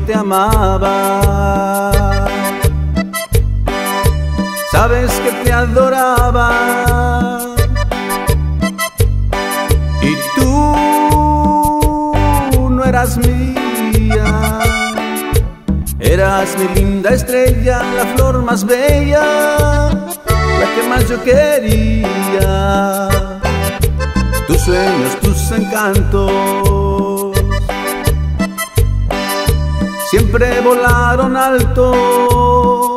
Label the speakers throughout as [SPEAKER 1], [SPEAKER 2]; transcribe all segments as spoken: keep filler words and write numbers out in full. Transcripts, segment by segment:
[SPEAKER 1] te amaba. Sabes que te adoraba y tú no eras mía. Eras mi linda estrella, la flor más bella, la que más yo quería. Tus sueños, tus encantos siempre volaron alto.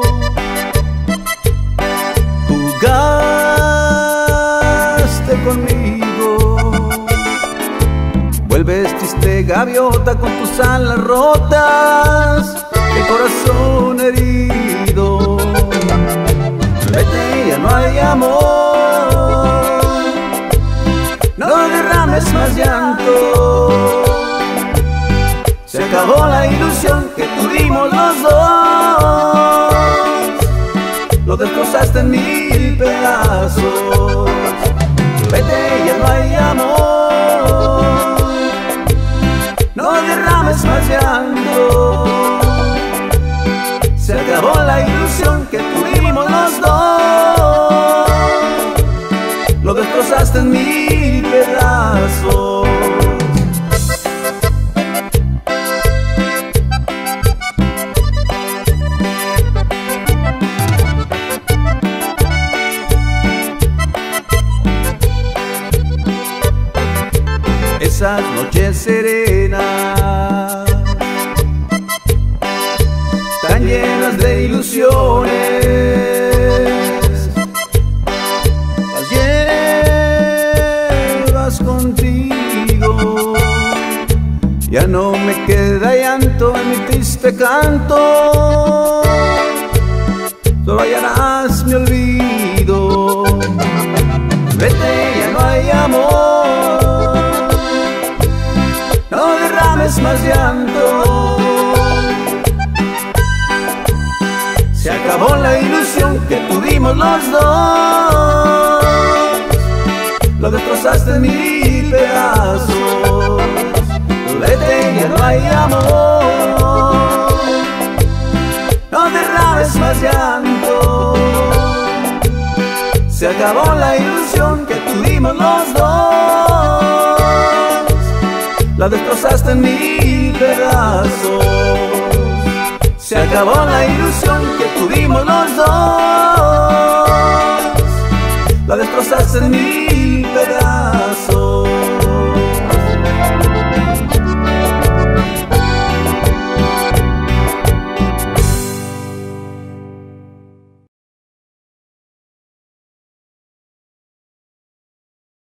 [SPEAKER 1] Jugaste conmigo, vuelves triste gaviota con tus alas rotas, el corazón herido. Vete, ya no hay amor, no derrames más llanto. Se acabó la ilusión que tuvimos los dos, lo destrozaste en mil pedazos. Vete, ya no hay amor, no derrames más llanto. Se acabó la ilusión que tuvimos los dos, lo destrozaste en mil pedazos. Esas noches serenas, tan llenas de ilusiones, las llevas contigo. Ya no me queda llanto en mi triste canto, solo hallarás mi olvido. Vete, ya no hay amor, no derrames más llanto. Se acabó la ilusión que tuvimos los dos, lo destrozaste en mil pedazos. Vete, ya no hay amor, no derrames más llanto. Se acabó la ilusión que tuvimos los dos, la destrozaste en mil pedazos. Se acabó la ilusión que tuvimos los dos, la destrozaste en mil pedazos.